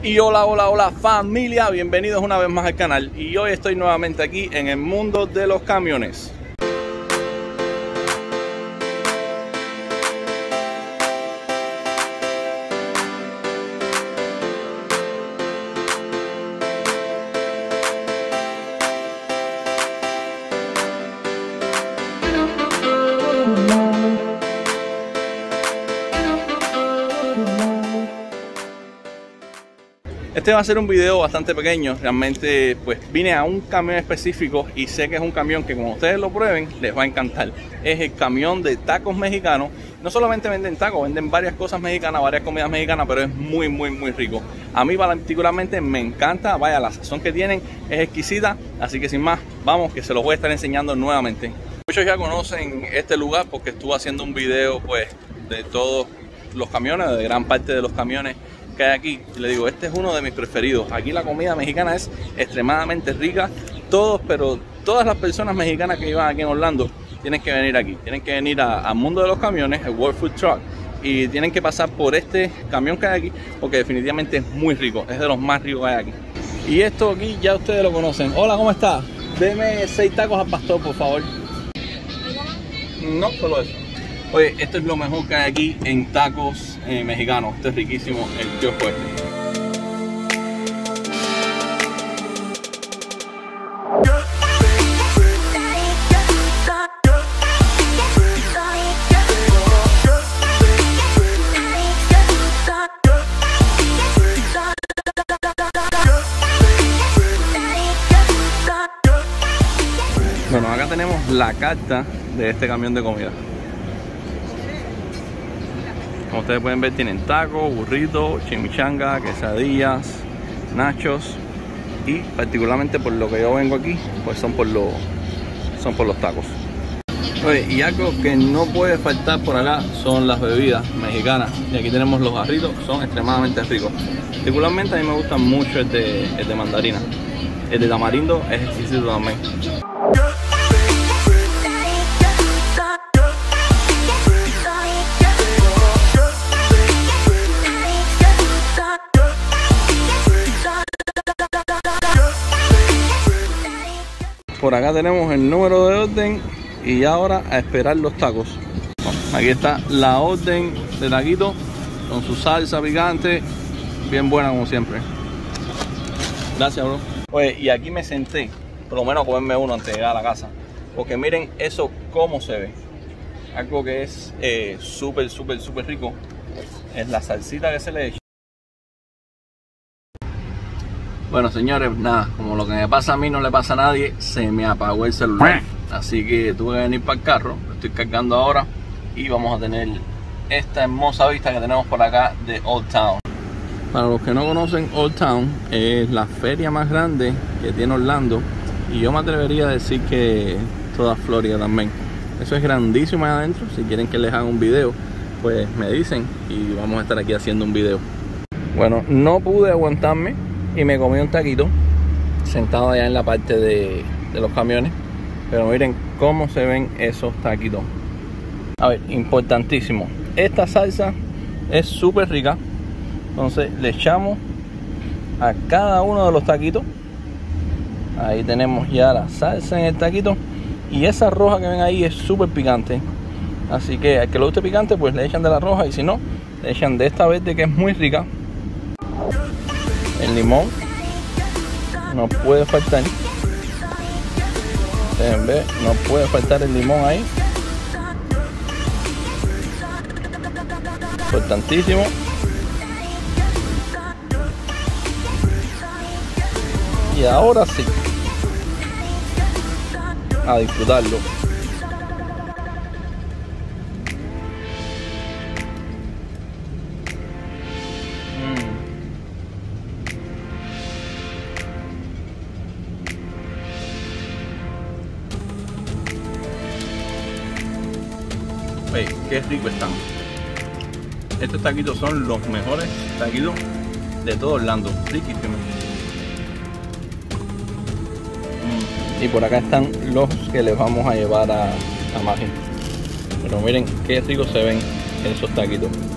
Y hola familia, bienvenidos una vez más al canal. Y hoy estoy nuevamente aquí en el mundo de los camiones. Este va a ser un video bastante pequeño, realmente pues vine a un camión específico y sé que es un camión que cuando ustedes lo prueben les va a encantar. Es el camión de tacos mexicanos. No solamente venden tacos, venden varias cosas mexicanas, varias comidas mexicanas, pero es muy rico. A mí particularmente me encanta, vaya, la sazón que tienen es exquisita, así que sin más, vamos que se los voy a estar enseñando nuevamente. Muchos ya conocen este lugar porque estuve haciendo un video pues de todos los camiones, de gran parte de los camiones que hay aquí. Le digo, este es uno de mis preferidos. Aquí la comida mexicana es extremadamente rica. Todas las personas mexicanas que iban aquí en Orlando tienen que venir aquí. Tienen que venir al mundo de los camiones, el World Food Truck, y tienen que pasar por este camión que hay aquí porque definitivamente es muy rico. Es de los más ricos que hay aquí. Y esto aquí ya ustedes lo conocen. Hola, ¿cómo está? Deme 6 tacos al pastor, por favor. No, solo eso. Oye, esto es lo mejor que hay aquí en tacos mexicanos. Esto es riquísimo, el kiosco este. Bueno, acá tenemos la carta de este camión de comida. Como ustedes pueden ver, tienen tacos, burritos, chimichanga, quesadillas, nachos, y particularmente por lo que yo vengo aquí, pues son por los tacos. Oye, y algo que no puede faltar por acá son las bebidas mexicanas. Y aquí tenemos los jarritos, son extremadamente ricos. Particularmente a mí me gustan mucho el de mandarina. El de tamarindo es exquisito también. Por acá tenemos el número de orden y ahora a esperar los tacos. Aquí está la orden de taquito con su salsa picante, bien buena como siempre. Gracias, bro. Oye, y aquí me senté, por lo menos a comerme uno antes de llegar a la casa, porque miren eso cómo se ve. Algo que es súper rico es la salsita que se le echa. Bueno, señores, nada, como lo que me pasa a mí no le pasa a nadie, se me apagó el celular. Así que tuve que venir para el carro, lo estoy cargando ahora y vamos a tener esta hermosa vista que tenemos por acá de Old Town. Para los que no conocen, Old Town es la feria más grande que tiene Orlando y yo me atrevería a decir que toda Florida también. Eso es grandísimo ahí adentro. Si quieren que les haga un video, pues me dicen y vamos a estar aquí haciendo un video. Bueno, no pude aguantarme y me comí un taquito sentado allá en la parte de los camiones, pero miren cómo se ven esos taquitos. A ver, importantísimo, esta salsa es súper rica, entonces le echamos a cada uno de los taquitos. Ahí tenemos ya la salsa en el taquito y esa roja que ven ahí es súper picante, así que al que le guste picante pues le echan de la roja y si no, le echan de esta verde que es muy rica. El limón no puede faltar. Deben ver, no puede faltar el limón ahí. Importantísimo. Y ahora sí, a disfrutarlo. Hey, qué rico están. Estos taquitos son los mejores taquitos de todo Orlando. Riquísimos. Y por acá están los que les vamos a llevar a Maggi. Pero miren qué ricos se ven esos taquitos.